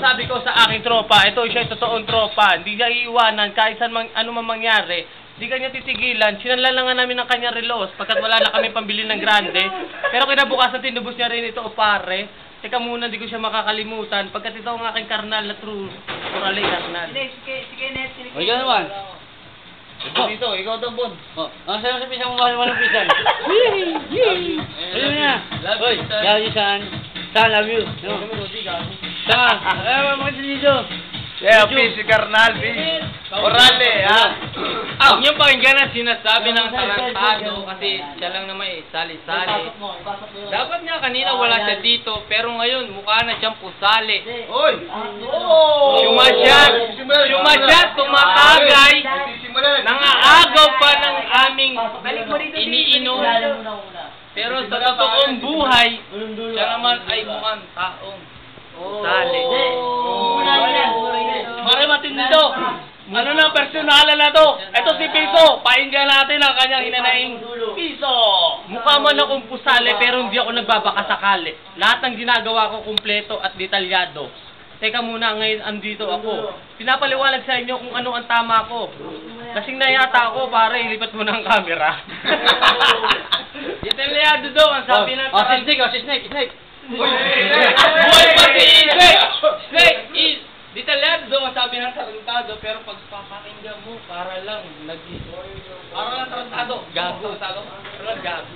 sinasabi ko sa aking tropa, ito siya totoong tropa, hindi niya iiwanan kahit saan ano man mangyari, hindi kanya titigilan, sinanla lang nga namin ng kanyang relos, pagkat wala na kami pambili ng grande, pero kinabukasan tinubos niya rin ito, o pare, teka muna, di ko siya makakalimutan, pagkat ito ang aking karnal na true karnal. Sige, Net, sige. O, ikaw naman. Dito, ikaw ito, Bon. Ang sayo sa pisang mo, walang pisan. Ayun na. Oy, gagi san. San, love you. San, mga dito. Yeah, si Carnal, Orale, ha? Huwag niyong pakinggan ang sinasabi ng tarantado kasi siya lang naman sali-sali. Dapat nga kanina wala siya dito, pero ngayon mukha na siyang pusali. Oy! Sumasyat, tumatagay, nangaagaw pa ng aming iniinom. Pero sa totoong buhay, siya naman ay mukhang taong pusali. Mare matindi to. Ano na personalan na to? Ito si Piso. Painggan natin ang kanyang hinanaing Piso. Mukha man akong pusali pero hindi ako nagbabakasakali. Lahat ng ginagawa ko kumpleto at detalyado. Teka muna, ngayon andito ako. Pinapaliwanag sa inyo kung ano ang tama ko. Kasing nayata ako, pare, ilipat mo na ang camera. Detalyado daw ang sabi ng Si Snake. Buhay pa si Snake! Snake is detalyado daw ang sabi ng tarantado, pero pag papakinggan mo, para lang tarantado. Gago. Parang gago.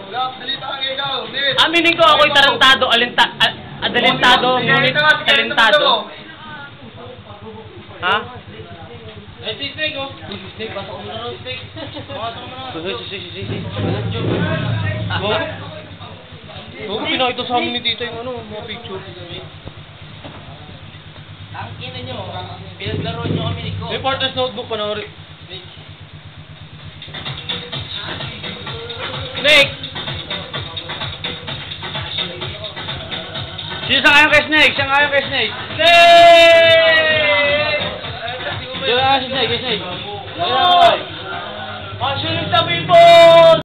Aminin ko ako'y tarantado, adalentado, ngunit talentado. Ha? Eh, si Snake, oh. Si Snake, basta ko na rin, Snake. Oo, pinakita sa amin ni Tito yung mga picture. Ang ina nyo, pinaglaro nyo kami ni Ko. May partner's notebook, panoorin. Snake! Sino sa kayong kay Snake? Siya kayong kay Snake? Snake! Sino kayong kay Snake? Oh! Passion yung tabi po!